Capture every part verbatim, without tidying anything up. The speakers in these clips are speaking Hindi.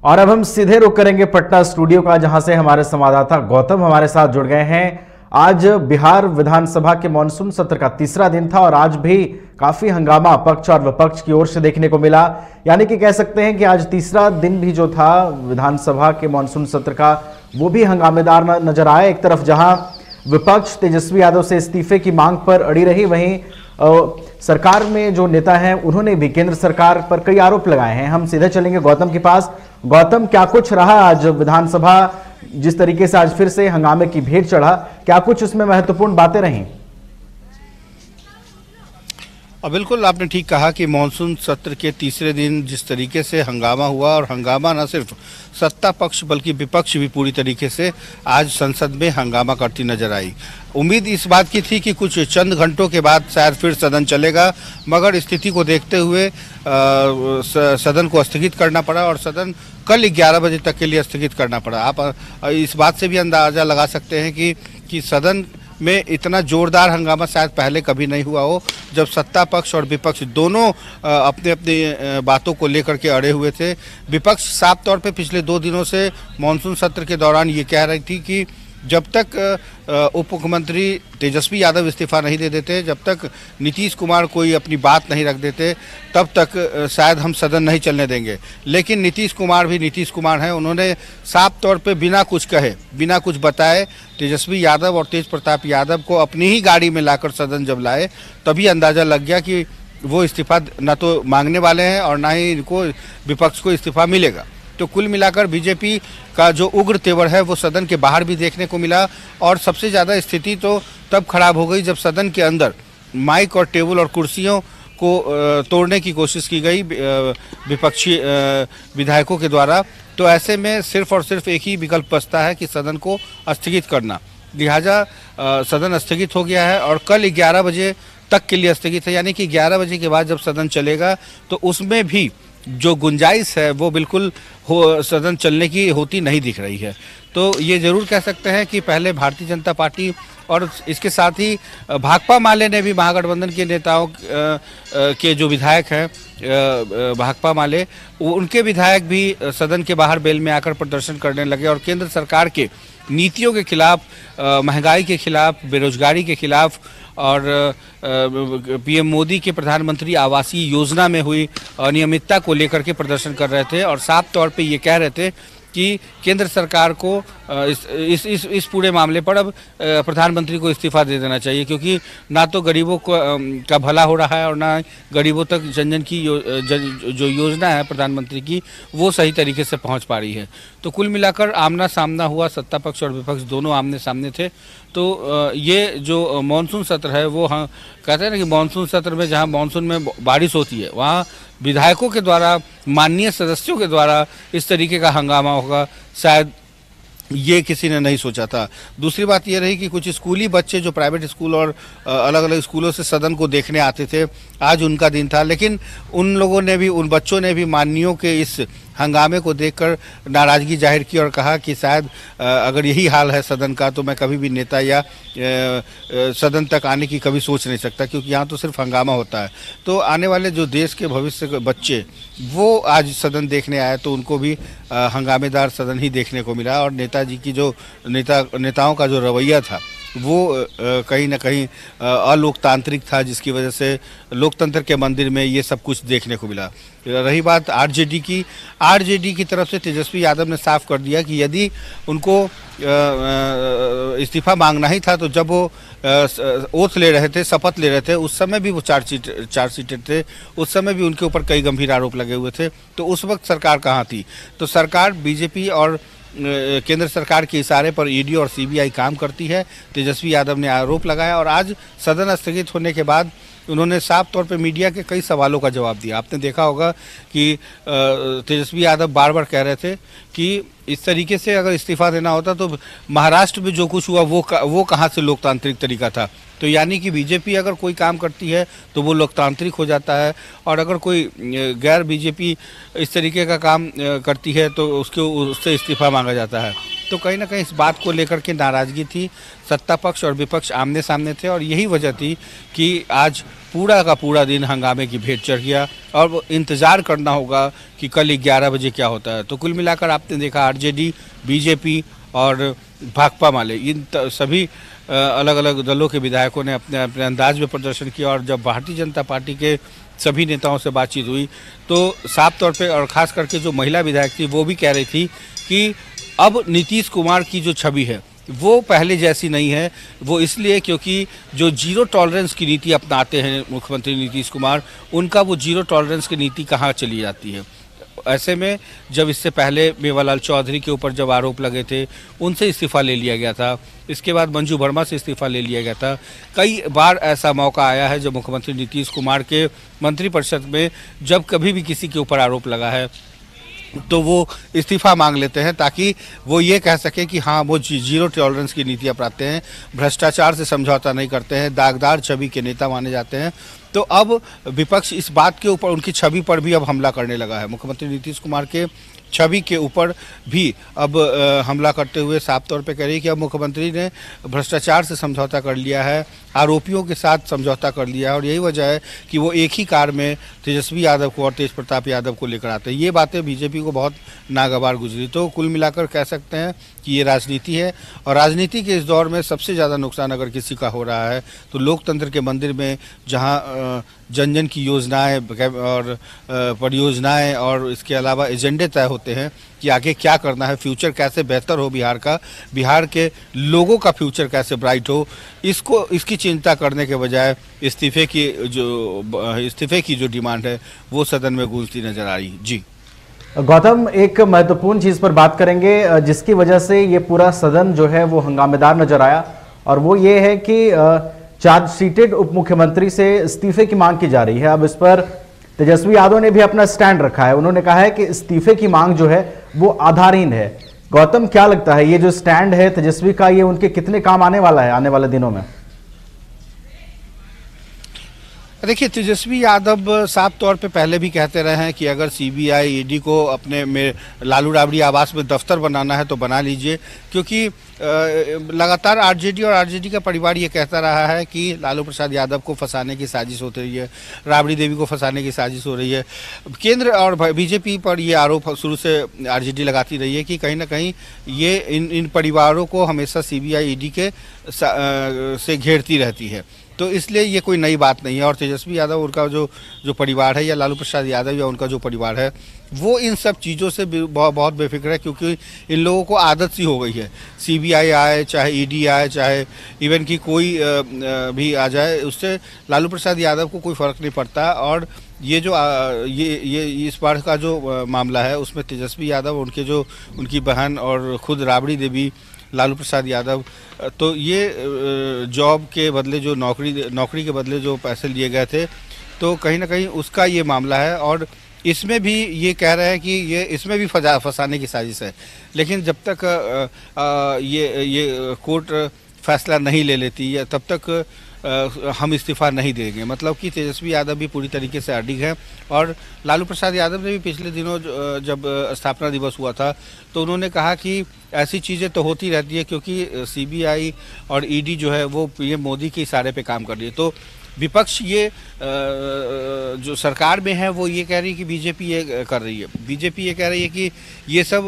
और अब हम सीधे रुख करेंगे पटना स्टूडियो का, जहां से हमारे संवाददाता गौतम हमारे साथ जुड़ गए हैं। आज बिहार विधानसभा के मानसून सत्र का तीसरा दिन था और आज भी काफी हंगामा पक्ष और विपक्ष की ओर से देखने को मिला। यानी कि कह सकते हैं कि आज तीसरा दिन भी जो था विधानसभा के मानसून सत्र का, वो भी हंगामेदार नजर आया। एक तरफ जहां विपक्ष तेजस्वी यादव से इस्तीफे की मांग पर अड़ी रही, वहीं सरकार में जो नेता हैं उन्होंने भी केंद्र सरकार पर कई आरोप लगाए हैं। हम सीधे चलेंगे गौतम के पास। गौतम, क्या कुछ रहा आज विधानसभा, जिस तरीके से आज फिर से हंगामे की भेंट चढ़ा, क्या कुछ उसमें महत्वपूर्ण बातें रहीं? बिल्कुल, आपने ठीक कहा कि मानसून सत्र के तीसरे दिन जिस तरीके से हंगामा हुआ, और हंगामा न सिर्फ सत्ता पक्ष बल्कि विपक्ष भी पूरी तरीके से आज संसद में हंगामा करती नजर आई। उम्मीद इस बात की थी कि कुछ चंद घंटों के बाद शायद फिर सदन चलेगा, मगर स्थिति को देखते हुए आ, सदन को स्थगित करना पड़ा और सदन कल ग्यारह बजे तक के लिए स्थगित करना पड़ा। आप इस बात से भी अंदाजा लगा सकते हैं कि कि सदन में इतना जोरदार हंगामा शायद पहले कभी नहीं हुआ हो, जब सत्ता पक्ष और विपक्ष दोनों अपने अपने बातों को लेकर के अड़े हुए थे। विपक्ष साफ तौर पे पिछले दो दिनों से मानसून सत्र के दौरान ये कह रही थी कि जब तक उप मुख्यमंत्री तेजस्वी यादव इस्तीफा नहीं दे देते, जब तक नीतीश कुमार कोई अपनी बात नहीं रख देते, तब तक शायद हम सदन नहीं चलने देंगे। लेकिन नीतीश कुमार भी नीतीश कुमार हैं, उन्होंने साफ तौर पे बिना कुछ कहे, बिना कुछ बताए तेजस्वी यादव और तेज प्रताप यादव को अपनी ही गाड़ी में लाकर सदन जब लाए, तभी अंदाज़ा लग गया कि वो इस्तीफा न तो मांगने वाले हैं और ना ही इनको विपक्ष को इस्तीफा मिलेगा। तो कुल मिलाकर बीजेपी का जो उग्र तेवर है वो सदन के बाहर भी देखने को मिला, और सबसे ज़्यादा स्थिति तो तब खराब हो गई जब सदन के अंदर माइक और टेबल और कुर्सियों को तोड़ने की कोशिश की गई विपक्षी विधायकों के द्वारा। तो ऐसे में सिर्फ और सिर्फ एक ही विकल्प बचता है कि सदन को स्थगित करना। लिहाजा सदन स्थगित हो गया है और कल ग्यारह बजे तक के लिए स्थगित है, यानी कि ग्यारह बजे के बाद जब सदन चलेगा तो उसमें भी जो गुंजाइश है वो बिल्कुल हो सदन चलने की होती नहीं दिख रही है। तो ये ज़रूर कह सकते हैं कि पहले भारतीय जनता पार्टी और इसके साथ ही भाकपा माले ने भी, महागठबंधन के नेताओं के जो विधायक हैं भाकपा माले, उनके विधायक भी सदन के बाहर बेल में आकर प्रदर्शन करने लगे और केंद्र सरकार के नीतियों के खिलाफ, महंगाई के खिलाफ, बेरोजगारी के खिलाफ और पीएम मोदी के प्रधानमंत्री आवासीय योजना में हुई अनियमितता को लेकर के प्रदर्शन कर रहे थे और साफ तौर पे ये कह रहे थे कि केंद्र सरकार को इस इस इस, इस पूरे मामले पर अब प्रधानमंत्री को इस्तीफा दे देना चाहिए, क्योंकि ना तो गरीबों को का भला हो रहा है और ना गरीबों तक जन जन की यो, जन, जो योजना है प्रधानमंत्री की वो सही तरीके से पहुंच पा रही है। तो कुल मिलाकर आमना सामना हुआ, सत्ता पक्ष और विपक्ष दोनों आमने सामने थे। तो ये जो मानसून सत्र है वो, हाँ कहते हैं ना कि मानसून सत्र में जहाँ मानसून में बारिश होती है वहाँ विधायकों के द्वारा, माननीय सदस्यों के द्वारा इस तरीके का हंगामा होगा, शायद ये किसी ने नहीं सोचा था। दूसरी बात ये रही कि कुछ स्कूली बच्चे जो प्राइवेट स्कूल और अलग अलग स्कूलों से सदन को देखने आते थे, आज उनका दिन था, लेकिन उन लोगों ने भी, उन बच्चों ने भी माननीयों के इस हंगामे को देखकर नाराज़गी जाहिर की और कहा कि शायद अगर यही हाल है सदन का तो मैं कभी भी नेता या सदन तक आने की कभी सोच नहीं सकता, क्योंकि यहाँ तो सिर्फ हंगामा होता है। तो आने वाले जो देश के भविष्य के बच्चे वो आज सदन देखने आए तो उनको भी हंगामेदार सदन ही देखने को मिला, और नेताजी की जो नेता नेताओं का जो रवैया था वो कहीं ना कहीं अलोकतांत्रिक था, जिसकी वजह से लोकतंत्र के मंदिर में ये सब कुछ देखने को मिला। रही बात आरजेडी की, आरजेडी की तरफ से तेजस्वी यादव ने साफ कर दिया कि यदि उनको इस्तीफा मांगना ही था तो जब वो ओथ ले रहे थे, शपथ ले रहे थे, उस समय भी वो चार्ज शीट चार्ज शीटेड थे, उस समय भी उनके ऊपर कई गंभीर आरोप लगे हुए थे। तो उस वक्त सरकार कहाँ थी? तो सरकार बीजेपी और केंद्र सरकार के इशारे पर ईडी और सीबीआई काम करती है। तेजस्वी यादव ने आरोप लगाया और आज सदन स्थगित होने के बाद उन्होंने साफ तौर पे मीडिया के कई सवालों का जवाब दिया। आपने देखा होगा कि तेजस्वी यादव बार बार कह रहे थे कि इस तरीके से अगर इस्तीफा देना होता तो महाराष्ट्र में जो कुछ हुआ वो वो कहाँ से लोकतांत्रिक तरीका था। तो यानी कि बीजेपी अगर कोई काम करती है तो वो लोकतांत्रिक हो जाता है, और अगर कोई गैर बीजेपी इस तरीके का काम करती है तो उसके उससे इस्तीफा मांगा जाता है। तो कहीं ना कहीं इस बात को लेकर के नाराज़गी थी, सत्ता पक्ष और विपक्ष आमने सामने थे, और यही वजह थी कि आज पूरा का पूरा दिन हंगामे की भेंट चढ़ गया और वो इंतज़ार करना होगा कि कल ग्यारह बजे क्या होता है। तो कुल मिलाकर आपने देखा आरजेडी, बीजेपी और भाकपा माले इन सभी अलग अलग दलों के विधायकों ने अपने अपने अंदाज में प्रदर्शन किया और जब भारतीय जनता पार्टी के सभी नेताओं से बातचीत हुई तो साफ तौर पे और ख़ास करके जो महिला विधायक थी वो भी कह रही थी कि अब नीतीश कुमार की जो छवि है वो पहले जैसी नहीं है। वो इसलिए क्योंकि जो जीरो टॉलरेंस की नीति अपनाते हैं मुख्यमंत्री नीतीश कुमार, उनका वो जीरो टॉलरेंस की नीति कहाँ चली जाती है। ऐसे में जब इससे पहले मेवालाल चौधरी के ऊपर जब आरोप लगे थे उनसे इस्तीफ़ा ले लिया गया था, इसके बाद मंजू वर्मा से इस्तीफ़ा ले लिया गया था। कई बार ऐसा मौका आया है जब मुख्यमंत्री नीतीश कुमार के मंत्रिपरिषद में जब कभी भी किसी के ऊपर आरोप लगा है तो वो इस्तीफ़ा मांग लेते हैं ताकि वो ये कह सके कि हाँ वो जीरो टॉलरेंस की नीति अपनाते हैं, भ्रष्टाचार से समझौता नहीं करते हैं, दागदार छवि के नेता माने जाते हैं। तो अब विपक्ष इस बात के ऊपर, उनकी छवि पर भी अब हमला करने लगा है। मुख्यमंत्री नीतीश कुमार के छवि के ऊपर भी अब हमला करते हुए साफ तौर पे कह रही है कि अब मुख्यमंत्री ने भ्रष्टाचार से समझौता कर लिया है, आरोपियों के साथ समझौता कर लिया है और यही वजह है कि वो एक ही कार में तेजस्वी यादव को और तेज प्रताप यादव को लेकर आते हैं। ये बातें बीजेपी को बहुत नागवार गुजरी। तो कुल मिलाकर कह सकते हैं कि ये राजनीति है और राजनीति के इस दौर में सबसे ज़्यादा नुकसान अगर किसी का हो रहा है तो लोकतंत्र के मंदिर में जहाँ जन जन की योजनाएं और परियोजनाएं और इसके अलावा एजेंडे तय होते हैं कि आगे क्या करना है, फ्यूचर कैसे बेहतर हो बिहार का, बिहार के लोगों का फ्यूचर कैसे ब्राइट हो, इसको इसकी चिंता करने के बजाय इस्तीफे की जो इस्तीफे की जो डिमांड है वो सदन में गूंजती नजर आ रही। जी गौतम, एक महत्वपूर्ण चीज पर बात करेंगे जिसकी वजह से ये पूरा सदन जो है वो हंगामेदार नजर आया और वो ये है कि चार्जशीटेड उप मुख्यमंत्री से इस्तीफे की मांग की जा रही है। अब इस पर तेजस्वी यादव ने भी अपना स्टैंड रखा है। उन्होंने कहा है कि इस्तीफे की मांग जो है वो आधारहीन है। गौतम, क्या लगता है ये जो स्टैंड है तेजस्वी का, ये उनके कितने काम आने वाला है आने वाले दिनों में? देखिए, तेजस्वी यादव साफ तौर पे पहले भी कहते रहे हैं कि अगर सीबीआई, ईडी को अपने में लालू राबड़ी आवास में दफ्तर बनाना है तो बना लीजिए, क्योंकि लगातार आरजेडी और आरजेडी का परिवार ये कहता रहा है कि लालू प्रसाद यादव को फंसाने की साजिश होती रही है, राबड़ी देवी को फंसाने की साजिश हो रही है। केंद्र और बीजेपी पर ये आरोप शुरू से आरजेडी लगाती रही है कि कहीं ना कहीं ये इन इन परिवारों को हमेशा सीबीआई, ईडी के से घेरती रहती है। तो इसलिए ये कोई नई बात नहीं है और तेजस्वी यादव, उनका जो जो परिवार है या लालू प्रसाद यादव या उनका जो परिवार है वो इन सब चीज़ों से बहुत बहुत बेफिक्र है, क्योंकि इन लोगों को आदत सी हो गई है। सीबीआई आए, चाहे ईडी आए, चाहे इवन की कोई भी आ जाए, उससे लालू प्रसाद यादव को कोई फ़र्क नहीं पड़ता। और ये जो ये ये इस बार का जो मामला है उसमें तेजस्वी यादव, उनके जो उनकी बहन और खुद राबड़ी देवी, लालू प्रसाद यादव, तो ये जॉब के बदले जो नौकरी नौकरी के बदले जो पैसे लिए गए थे, तो कहीं ना कहीं उसका ये मामला है। और इसमें भी ये कह रहे हैं कि ये इसमें भी फंसा फंसाने की साजिश है। लेकिन जब तक आ, आ, ये ये कोर्ट फैसला नहीं ले लेती या तब तक आ, हम इस्तीफ़ा नहीं देंगे। मतलब कि तेजस्वी यादव भी पूरी तरीके से अडिग हैं। और लालू प्रसाद यादव ने भी पिछले दिनों जब स्थापना दिवस हुआ था तो उन्होंने कहा कि ऐसी चीज़ें तो होती रहती है, क्योंकि सीबीआई और ईडी जो है वो पीएम मोदी के इशारे पे काम कर रही है। तो विपक्ष ये जो सरकार में है वो ये कह रही है कि बीजेपी ये कर रही है, बीजेपी ये कह रही है कि ये सब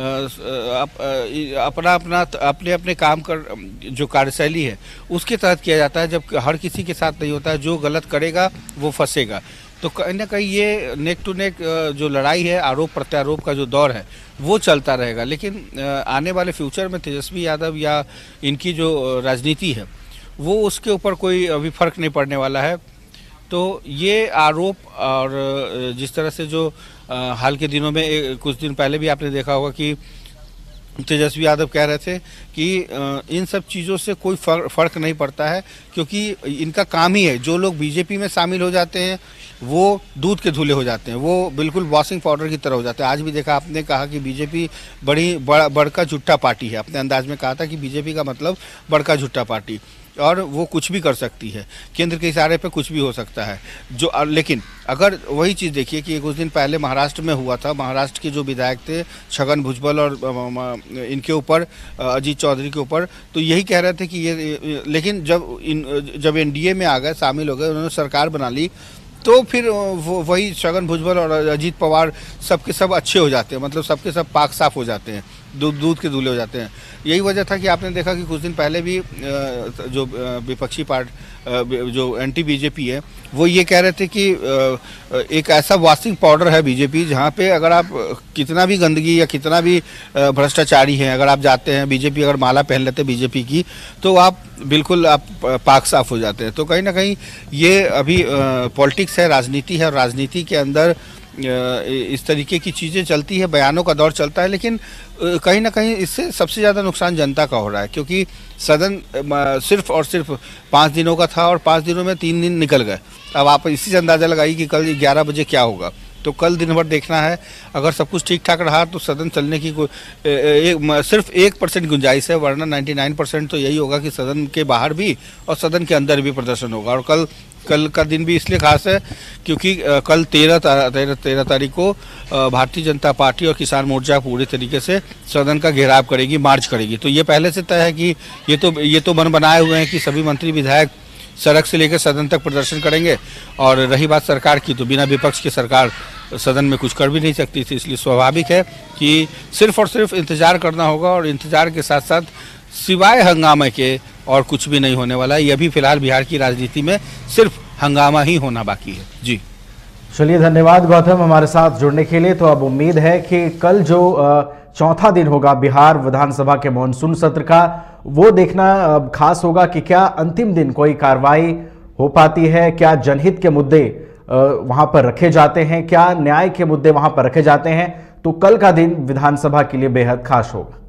अपना अपना अपने अपने काम कर जो कार्यशैली है उसके तहत किया जाता है, जब हर किसी के साथ नहीं होता है। जो गलत करेगा वो फंसेगा। तो कहीं ना कहीं ये नेक टू नेक जो लड़ाई है, आरोप प्रत्यारोप का जो दौर है वो चलता रहेगा। लेकिन आने वाले फ्यूचर में तेजस्वी यादव या इनकी जो राजनीति है वो उसके ऊपर कोई अभी फर्क नहीं पड़ने वाला है। तो ये आरोप और जिस तरह से जो हाल के दिनों में कुछ दिन पहले भी आपने देखा होगा कि तेजस्वी यादव कह रहे थे कि इन सब चीज़ों से कोई फ़र्क नहीं पड़ता है, क्योंकि इनका काम ही है। जो लोग बीजेपी में शामिल हो जाते हैं वो दूध के धुले हो जाते हैं, वो बिल्कुल वॉशिंग पाउडर की तरह हो जाते हैं। आज भी देखा आपने, कहा कि बीजेपी बड़ी बड़ा बड़का झूठा पार्टी है। अपने अंदाज में कहा था कि बीजेपी का मतलब बड़का झूठा पार्टी। और वो कुछ भी कर सकती है, केंद्र के इशारे पे कुछ भी हो सकता है। जो लेकिन अगर वही चीज़ देखिए कि कुछ दिन पहले महाराष्ट्र में हुआ था, महाराष्ट्र के जो विधायक थे छगन भुजबल और इनके ऊपर अजीत चौधरी के ऊपर, तो यही कह रहे थे कि ये, लेकिन जब इन जब एनडीए में आ गए, शामिल हो गए, उन्होंने सरकार बना ली, तो फिर वो वही छगन भुजबल और अजीत पवार सबके सब अच्छे हो जाते हैं, मतलब सबके सब पाक साफ हो जाते हैं, दूध दूध के दूल्हे हो जाते हैं। यही वजह था कि आपने देखा कि कुछ दिन पहले भी जो विपक्षी पार्ट जो एंटी बीजेपी है वो ये कह रहे थे कि एक ऐसा वॉशिंग पाउडर है बीजेपी, जहाँ पे अगर आप कितना भी गंदगी या कितना भी भ्रष्टाचारी हैं, अगर आप जाते हैं, बीजेपी अगर माला पहन लेते हैं बीजेपी की, तो आप बिल्कुल आप पाक साफ हो जाते हैं। तो कहीं ना कहीं ये अभी पॉलिटिक्स है, राजनीति है, और राजनीति के अंदर इस तरीके की चीज़ें चलती है, बयानों का दौर चलता है, लेकिन कहीं ना कहीं इससे सबसे ज़्यादा नुकसान जनता का हो रहा है, क्योंकि सदन सिर्फ और सिर्फ पाँच दिनों का था और पाँच दिनों में तीन दिन निकल गए। अब आप इसी से अंदाज़ा लगाइए कि कल ग्यारह बजे क्या होगा। तो कल दिन भर देखना है, अगर सब कुछ ठीक ठाक रहा तो सदन चलने की कोई एक, सिर्फ एक परसेंट गुंजाइश है, वरना निन्यानवे परसेंट तो यही होगा कि सदन के बाहर भी और सदन के अंदर भी प्रदर्शन होगा। और कल कल का दिन भी इसलिए खास है क्योंकि कल तेरह तेरह तेरह तारीख को भारतीय जनता पार्टी और किसान मोर्चा पूरे तरीके से सदन का घेराव करेगी, मार्च करेगी। तो ये पहले से तय है कि ये तो ये तो मन बनाए हुए हैं कि सभी मंत्री विधायक सड़क से लेकर सदन तक प्रदर्शन करेंगे। और रही बात सरकार की, तो बिना विपक्ष के सरकार सदन में कुछ कर भी नहीं सकती थी, इसलिए स्वाभाविक है कि सिर्फ और सिर्फ इंतजार करना होगा, और इंतजार के साथ साथ सिवाय हंगामे के और कुछ भी नहीं होने वाला है। ये भी फिलहाल बिहार की राजनीति में सिर्फ हंगामा ही होना बाकी है। जी चलिए, धन्यवाद गौतम हमारे साथ जुड़ने के लिए। तो अब उम्मीद है कि कल जो चौथा दिन होगा बिहार विधानसभा के मॉनसून सत्र का, वो देखना खास होगा कि क्या अंतिम दिन कोई कार्रवाई हो पाती है, क्या जनहित के मुद्दे वहां पर रखे जाते हैं, क्या न्याय के मुद्दे वहां पर रखे जाते हैं। तो कल का दिन विधानसभा के लिए बेहद खास होगा।